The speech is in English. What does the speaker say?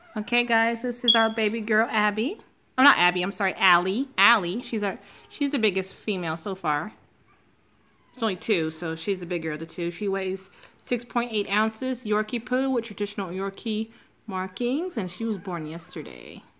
Okay, guys, this is our baby girl, Abby. Oh, not Abby, I'm sorry, Allie. Allie, she's the biggest female so far. It's only 2, so she's the bigger of the 2. She weighs 6.8 ounces, Yorkie poo with traditional Yorkie markings, and she was born yesterday.